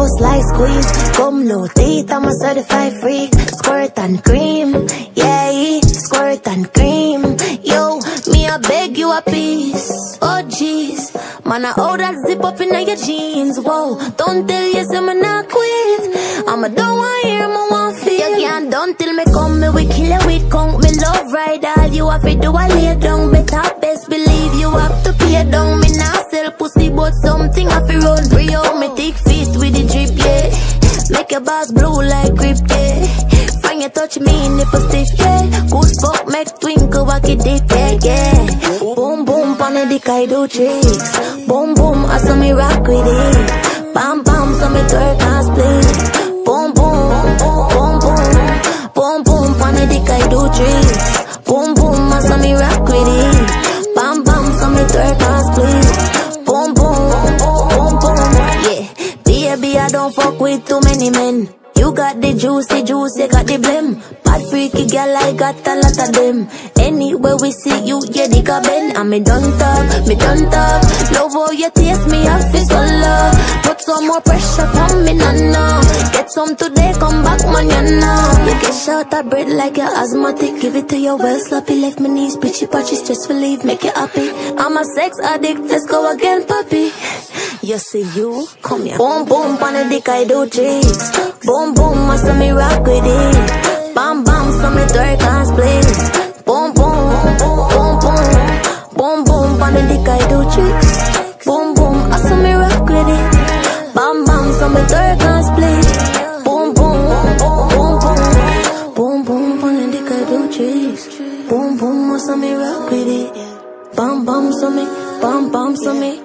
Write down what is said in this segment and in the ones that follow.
just like squeeze. Come no teeth, I'm a certified freak. Squirt and cream, yeah, squirt and cream. Yo, me I beg you a piece. Oh jeez, man I hold that zip up in your jeans. Whoa, don't tell you say me not quit. I'ma don't want hear, me want feel. You can't don't tell me come, me we kill it with conk. Me love ride all you have to do I lay down. Better best believe you have to pay down. Me now sell pussy but something I feel run Brio. Me thick feet with the drip, yeah. Make your boss blue like grip, yeah. Find you touch me, nipple stiff, yeah. Good fuck, make twinkle, walk it deep, yeah, yeah. Boom, boom, pon the dick, I do tricks. Boom, boom, I saw me rock with it. Bam, bam, so me twerk and split. Boom, boom, boom, boom. Boom, boom, pon the dick, I do tricks. Boom, boom, I saw me rock with it. Bam, bam, so me twerk and split. Boom, boom, boom, boom, yeah. Baby, I don't fuck with too many men. You got the juicy juice, you got the blem. Bad freaky girl, I got a lot of them. Anywhere we see you, yeah, they got bend. And me don't talk. Love how you taste me, I feel so love. Put some more pressure on me, no. Get some today, come back, man, you know. You get shot at bread like you're asthmatic. Give it to your well sloppy, left my knees, bitchy patchy, stress relief, make you happy. I'm a sex addict, let's go again, puppy. You see you, come here. Boom, boom, pon the dick, I do tricks. Boom, boom, I saw me rock with it. Bam, bam, so me twerk and split. Boom, boom, boom, boom. Boom, boom, pon the dick, I do tricks. Boom, boom, I saw me rock with it. Bam, bam, so me twerk and split. Boom, boom, boom, boom. Boom, boom, pon the dick, I do tricks. Boom, boom, I saw me rock with it. Bam, bam, so me, bam, bam, so me.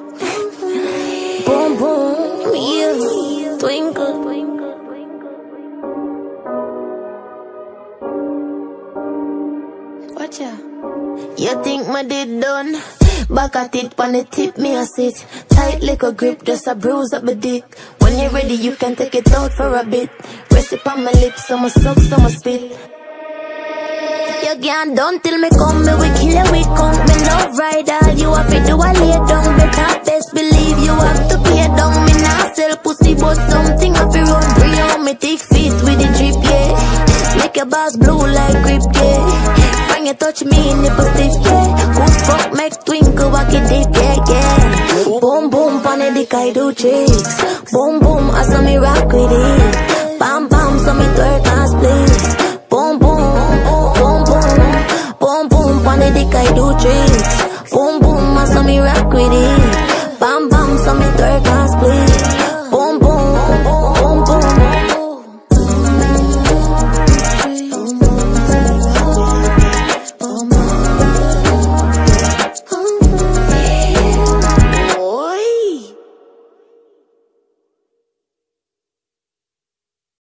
Boom, boom, yeah, twinkle. Watcha. You think my did done? Back at it, on the tip, me a sit. Tight little grip, just a bruise up my dick. When you're ready, you can take it out for a bit. Rest it on my lips, I'ma suck, I'ma spit. You can't don't tell me come, me we kill it with conk. Me love ride all you have to do I lay down. Better best believe you have to pay down. Me not sell pussy but something I feel run Brio. Me thick feet with the drip, yeah. Make your boss blue like grip, yeah. Find you touch me, nipple stiff, yeah. Good fuck, make twinkle, walk it deep, yeah, yeah. Boom, boom, pon the dick, I do tricks. Boom, boom, I saw me rock with it. Bam, bam, so me twerk and split. Boom, boom, boom, boom. Boom, boom, pon the dick, I do tricks.